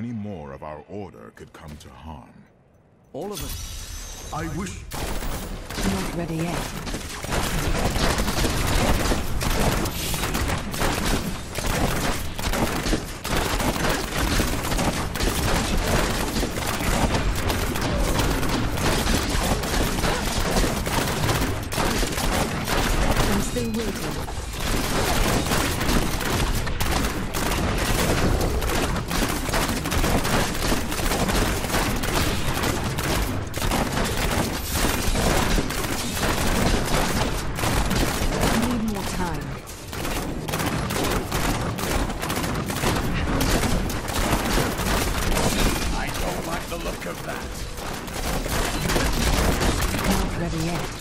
any more of our order could come to harm. All of us. I wish... Not ready yet. Still waiting. Need more time. I don't like the look of that. Not ready yet.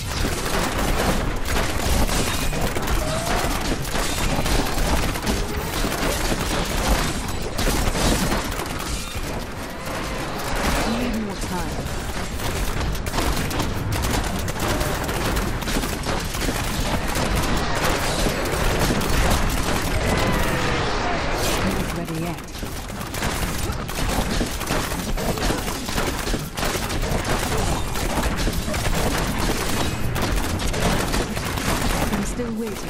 Still waiting.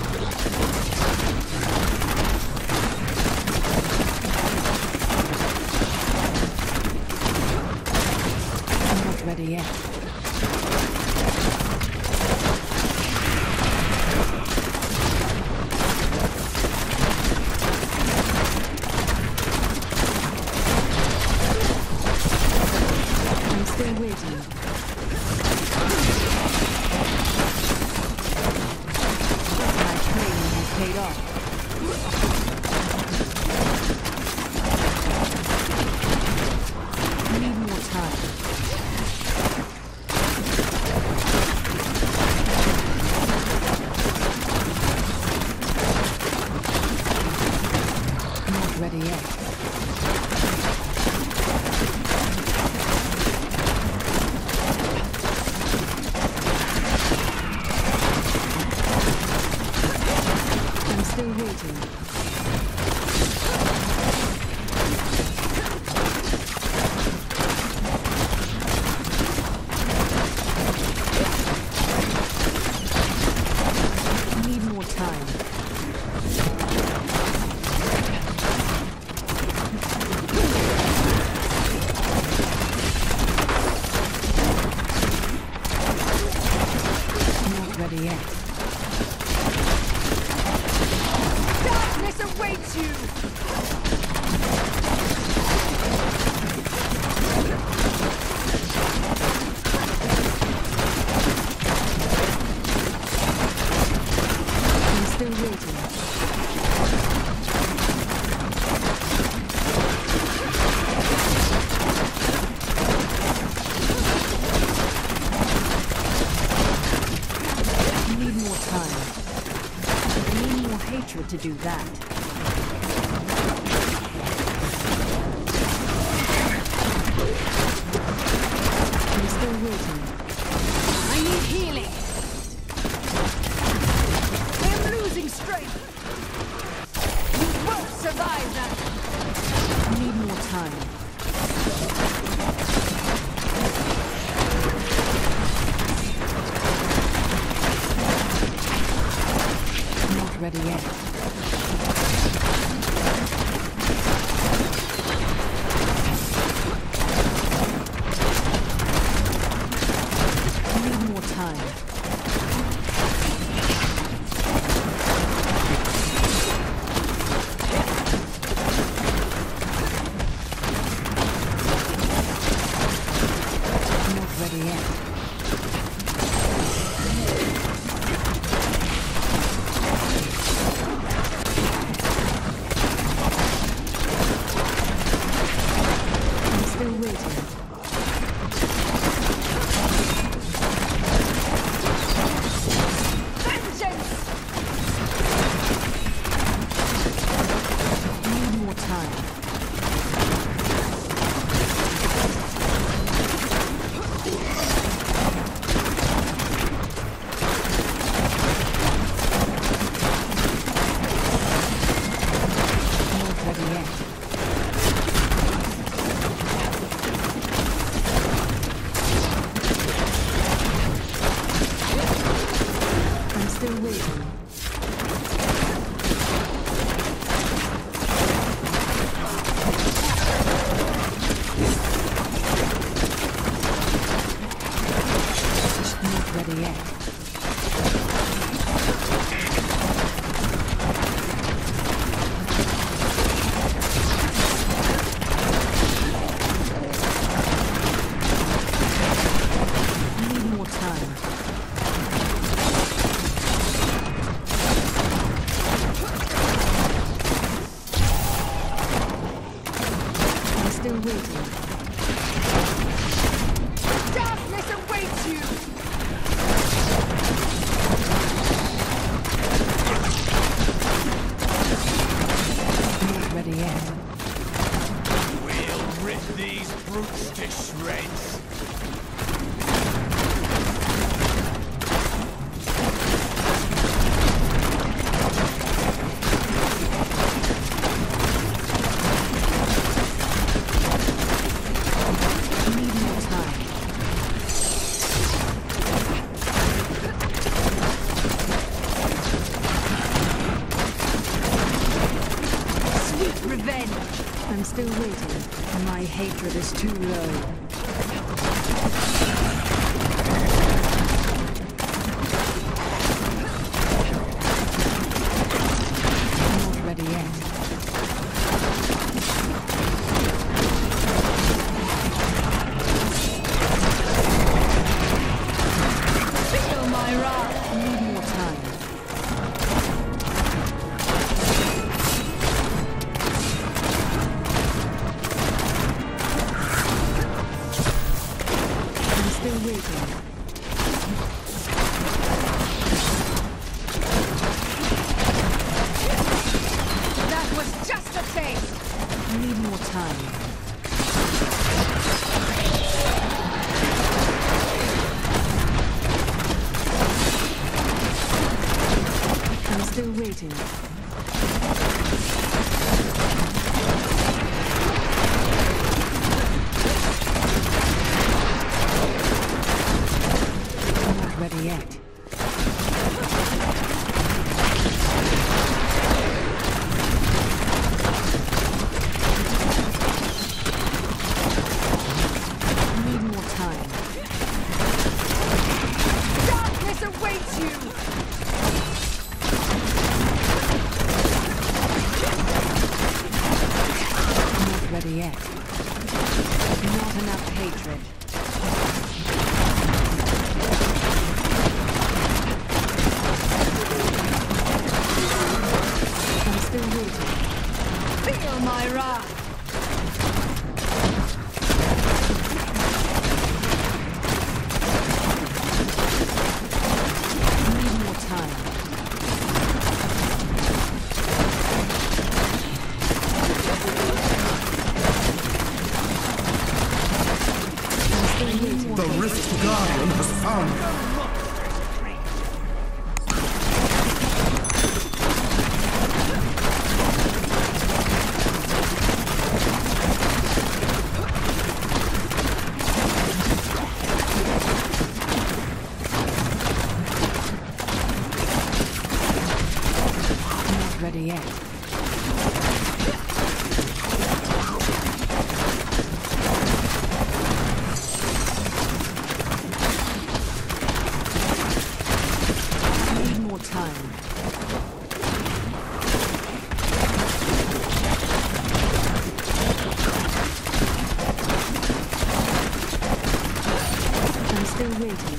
I'm not ready yet. I'm still waiting. Paid off. I need more time. Not ready yet. Still waiting. Need more time. Not ready yet. Awaits you! I'm still waiting. I need more time. I need more hatred to do that. I need healing. I'm losing strength. You won't survive that. I need more time. I'm not ready yet. still waiting. Not ready yet. Still waiting. Darkness awaits you! Not ready yet. We'll rip these brutes to shreds. I'm still waiting. My hatred is too low. Not ready yet. Feel my wrath! Need more time. Still waiting. That was just a taste! Need more time. I'm still waiting. Ready yet. Need more time. Darkness awaits you! Not ready yet. Not enough hatred. Still waiting. Feel my wrath! Need more time. Still waiting. The Rift Guardian has found them. Not ready yet. Need more time. I'm still waiting.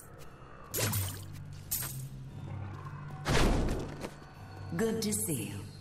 Good to see you.